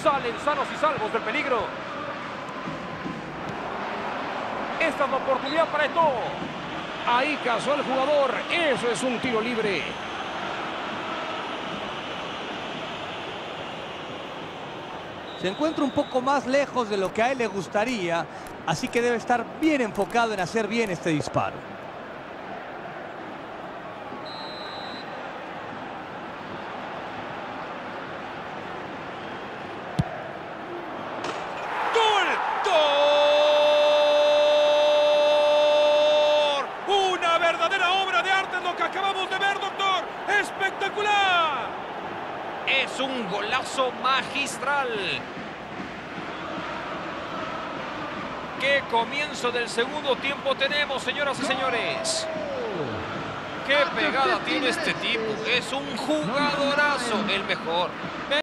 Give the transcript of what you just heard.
Salen sanos y salvos del peligro. Esta es la oportunidad para Eto'o. Ahí cazó el jugador. Eso es un tiro libre. Se encuentra un poco más lejos de lo que a él le gustaría, así que debe estar bien enfocado en hacer bien este disparo. ¡Gol! ¡Gol! Una verdadera obra de arte es lo que acabamos de ver, doctor. ¡Espectacular! Es un golazo magistral. ¡Qué comienzo del segundo tiempo tenemos, señoras y señores! ¡Qué pegada tiene este tipo! Es un jugadorazo, el mejor.